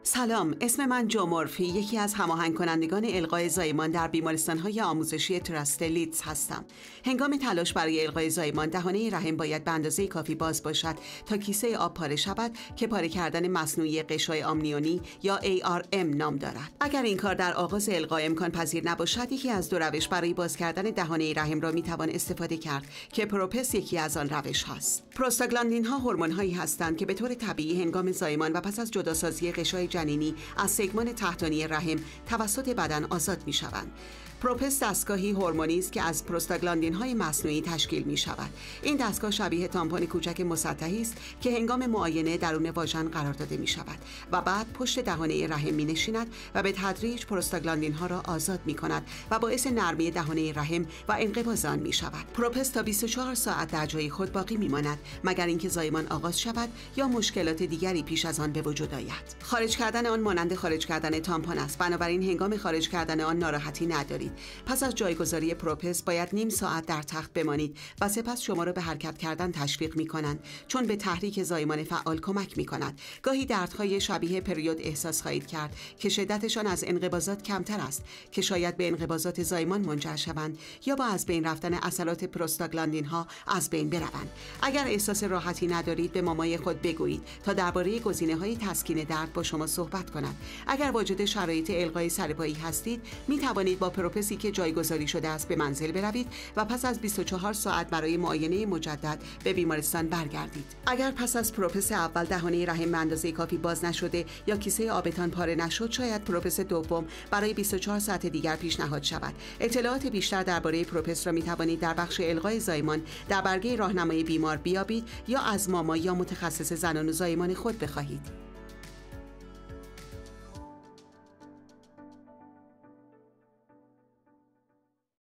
سلام، اسم من جو مورفی، یکی از هماهنگ کنندگان القای زایمان در بیمارستان‌های آموزشی تراست لیدز هستم. هنگام تلاش برای القای زایمان، دهانه رحم باید به اندازه کافی باز باشد تا کیسه آب پاره شود که پاره کردن مصنوعی غشای آمنیونی یا ARM نام دارد. اگر این کار در آغاز القا امکان پذیر نباشد، یکی از دو روش برای باز کردن دهانه رحم را میتوان استفاده کرد که پروپس یکی از آن روش هاست. پروستاگلاندین‌ها هورمون‌هایی هستند که به طور طبیعی هنگام زایمان و پس از جداسازی غشای جنینی از سگمان تحتانی رحم توسط بدن آزاد می شوند. پروپس دستگاهی هورمونی است که از پروستاگلاندین‌های مصنوعی تشکیل می شود. این دستگاه شبیه تامپون کوچک مسطحی است که هنگام معاینه درون واژن قرار داده می شود و بعد پشت دهانه رحم می نشیند و به تدریج پروستاگلاندین‌ها را آزاد می کند و باعث نرمی دهانه رحم و انقباض آن می شود. پروپس تا 24 ساعت در جای خود باقی می ماند مگر اینکه زایمان آغاز شود یا مشکلات دیگری پیش از آن به وجود آید. خارج کردن آن مانند خارج کردن تامپون است، بنابراین هنگام خارج کردن آن ناراحتی ندارید. پس از جایگذاری پروپس باید نیم ساعت در تخت بمانید و سپس شما را به حرکت کردن تشویق می کنند، چون به تحریک زایمان فعال کمک می کند. گاهی دردهای شبیه پریود احساس خواهید کرد که شدتشان از انقباضات کمتر است که شاید به انقباضات زایمان منجر شوند یا با از بین رفتن اصلات پروستاگلاندین ها از بین بروند. اگر احساس راحتی ندارید، به مامای خود بگویید تا درباره گزینه‌های تسکین درد با شما صحبت کند. اگر واجد شرایط القای سرپایی هستید، می توانید با پروپسی که جایگذاری شده است به منزل بروید و پس از 24 ساعت برای معاینه مجدد به بیمارستان برگردید. اگر پس از پروپس اول دهانه رحم به اندازه کافی باز نشده یا کیسه آبتان پاره نشد، شاید پروپس دوم برای 24 ساعت دیگر پیشنهاد شود. اطلاعات بیشتر درباره پروپس را می توانید در بخش القای زایمان در برگه راهنمای بیمار بیابید یا از ماما یا متخصص زنان و زایمان خود بخواهید.